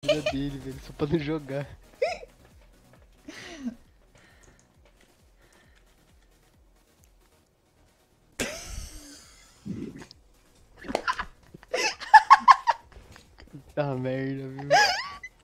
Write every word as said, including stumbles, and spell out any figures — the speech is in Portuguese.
armadura dele, velho, só pra não jogar. Puta merda, viu?